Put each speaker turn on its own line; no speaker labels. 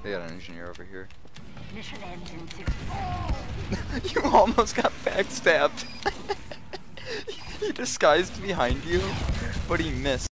They got an engineer over here.
Mission ends in 6.
You almost got backstabbed. He disguised behind you, but he missed.